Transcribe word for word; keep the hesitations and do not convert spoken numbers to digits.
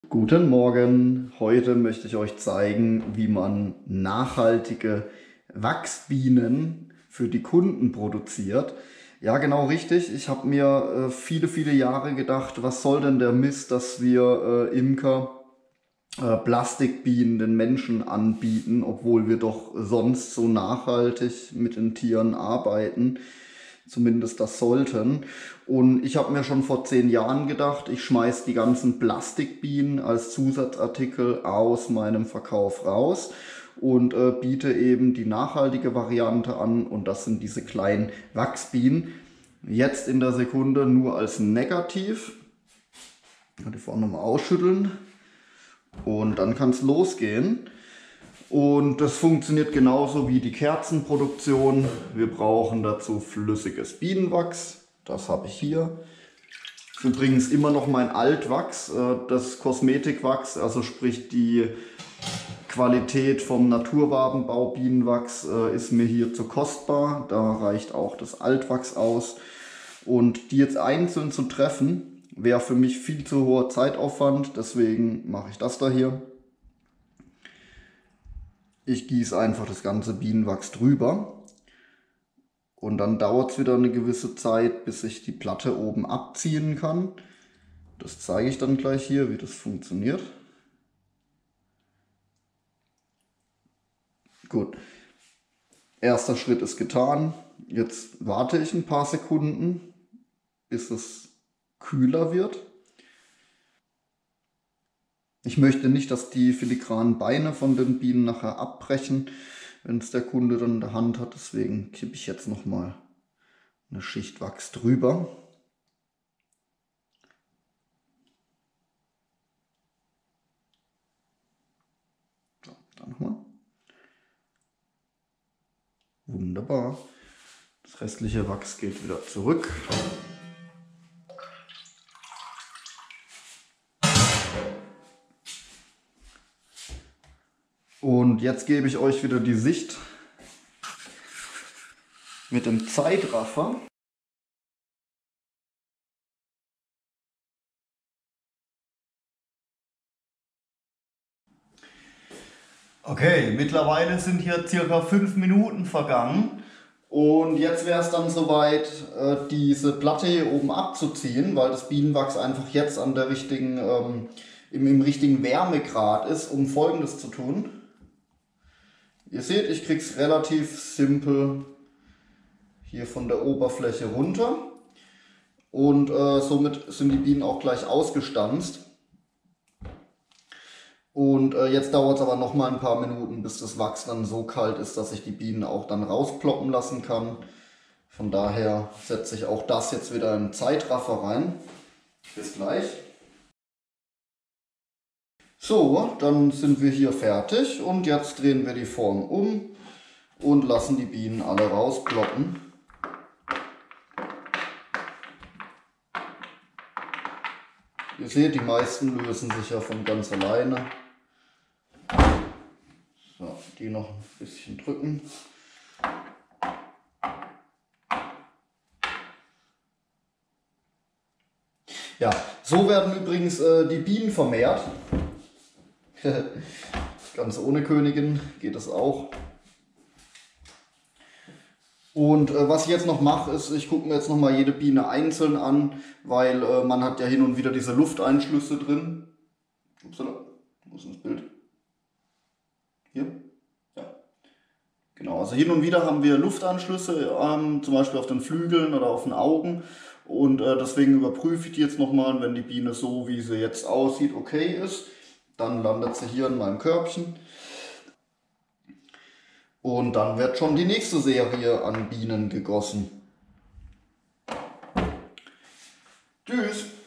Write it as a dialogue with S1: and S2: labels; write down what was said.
S1: Guten Morgen! Heute möchte ich euch zeigen, wie man nachhaltige Wachsbienen für die Kunden produziert. Ja, genau richtig. Ich habe mir äh, viele, viele Jahre gedacht, was soll denn der Mist, dass wir äh, Imker äh, Plastikbienen den Menschen anbieten, obwohl wir doch sonst so nachhaltig mit den Tieren arbeiten. Zumindest das sollten. Und ich habe mir schon vor zehn Jahren gedacht, ich schmeiß die ganzen Plastikbienen als Zusatzartikel aus meinem Verkauf raus und äh, biete eben die nachhaltige Variante an, und das sind diese kleinen Wachsbienen. Jetzt in der Sekunde nur als negativ. Die vorne mal ausschütteln und dann kann es losgehen. Und das funktioniert genauso wie die Kerzenproduktion. Wir brauchen dazu flüssiges Bienenwachs. Das habe ich hier. Das ist übrigens immer noch mein Altwachs, das Kosmetikwachs, also sprich die Qualität vom Naturwabenbau Bienenwachs ist mir hier zu kostbar. Da reicht auch das Altwachs aus. Und die jetzt einzeln zu treffen, wäre für mich viel zu hoher Zeitaufwand. Deswegen mache ich das da hier. Ich gieße einfach das ganze Bienenwachs drüber und dann dauert es wieder eine gewisse Zeit, bis ich die Platte oben abziehen kann. Das zeige ich dann gleich hier, wie das funktioniert. Gut, erster Schritt ist getan. Jetzt warte ich ein paar Sekunden, bis es kühler wird. Ich möchte nicht, dass die filigranen Beine von den Bienen nachher abbrechen, wenn es der Kunde dann in der Hand hat. Deswegen kippe ich jetzt nochmal eine Schicht Wachs drüber. So, dann nochmal. Wunderbar. Das restliche Wachs geht wieder zurück. Und jetzt gebe ich euch wieder die Sicht mit dem Zeitraffer. Okay, mittlerweile sind hier circa fünf Minuten vergangen. Und jetzt wäre es dann soweit, diese Platte hier oben abzuziehen, weil das Bienenwachs einfach jetzt an der richtigen, ähm, im, im richtigen Wärmegrad ist, um Folgendes zu tun. Ihr seht, ich kriege es relativ simpel hier von der Oberfläche runter und äh, somit sind die Bienen auch gleich ausgestanzt. Und äh, jetzt dauert es aber noch mal ein paar Minuten, bis das Wachs dann so kalt ist, dass ich die Bienen auch dann rausploppen lassen kann. Von daher setze ich auch das jetzt wieder in den Zeitraffer rein. Bis gleich. So, dann sind wir hier fertig und jetzt drehen wir die Form um und lassen die Bienen alle rausploppen. Ihr seht, die meisten lösen sich ja von ganz alleine. So, die noch ein bisschen drücken. Ja, so werden übrigens äh, die Bienen vermehrt. Ganz ohne Königin geht es auch. Und äh, was ich jetzt noch mache, ist, ich gucke mir jetzt noch mal jede Biene einzeln an, weil äh, man hat ja hin und wieder diese Lufteinschlüsse drin. Upsala, wo ist das Bild? Hier? Ja. Genau, also hin und wieder haben wir Luftanschlüsse, ähm, zum Beispiel auf den Flügeln oder auf den Augen. Und äh, deswegen überprüfe ich die jetzt nochmal, wenn die Biene so, wie sie jetzt aussieht, okay ist. Dann landet sie hier in meinem Körbchen. Und dann wird schon die nächste Serie an Bienen gegossen. Tschüss!